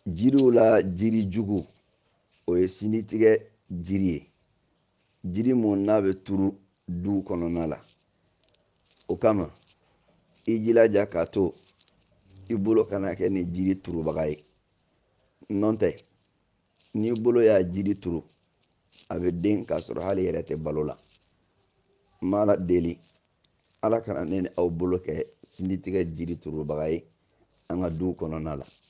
jiriw la jiri jugu o ye sinitigɛ jiri ye jiri mun n'a bɛ turu du kɔnɔna la o kama i jilaja k'a to i bolo kana kɛ ni jiri turubaga ye nɔ tɛ n'i bolo y'a jiri turu a bɛ den k'a sɔrɔ hali yɛrɛ tɛ balo la n b'a la deli ala kana ne ni aw bolo kɛ sinitigɛ jiri turubaga ye an ka du kɔnɔna la